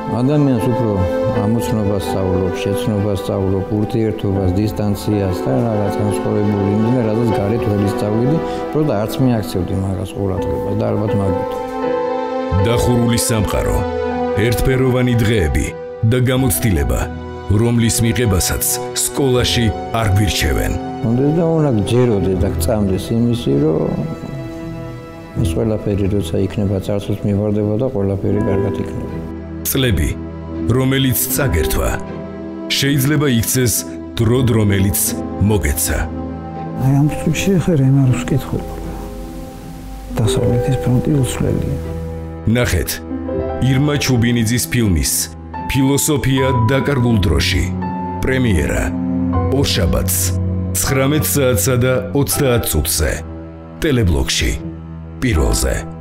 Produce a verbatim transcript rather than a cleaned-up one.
ადამიანს უფრო ამოცნობას სწავლობ, შეცნობას სწავლობ, ურთიერთობას, დისტანციას და რაღაც განსხვავებული იმენა, რადგან გარეთ ვერ ისწავლიდი, პროტა არც მიაქცევდი მაგას ყურადღებას და ალბათ მაგით. დახურული სამყარო, ერთფეროვანი დღეები და გამოცდილება, რომლის მიღებასაც სკოლაში არ გვირჩევენ. უნდა და უნდა გჯეროდეს და გწამდეს იმისი, რომ ეს ყველაფერი როცა იქნება წარსულს მივარდება და ყველაფერი კარგად იქნება. წლები, რომელიც წაგერთვა, შეიძლება იქცეს დროდ, რომელიც მოგეცა. აი ამ წუთში ხე რემაროს კითხულობ. დასავლეთის ფრონტი უცვლელია. ნახეთ, ირმა ჩუბინიძის ფილმის ფილოსოფია დაკარგულ დროში. პრემიერა ორშაბათს ცხრამეტ საათსა და ოცდაათ წუთზე. ტელებლოგში პირველზე.